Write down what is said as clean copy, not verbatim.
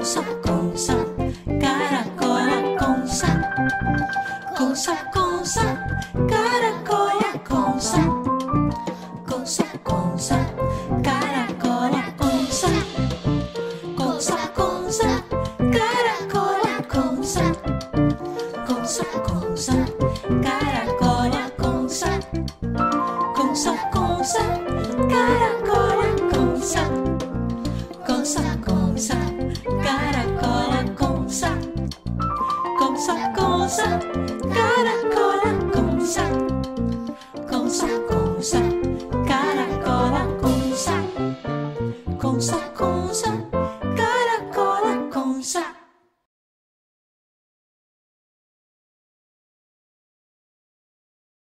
consa, caracola, consa, consa, consa, caracola, consa, consa, consa, caracola, consa, consa, consa, caracola, consa, consa, consa, caracola, consa, consa, consa, caracola, consa, consa, consa, caracola, consa, consa, consa, caracola, consa, consa, consa.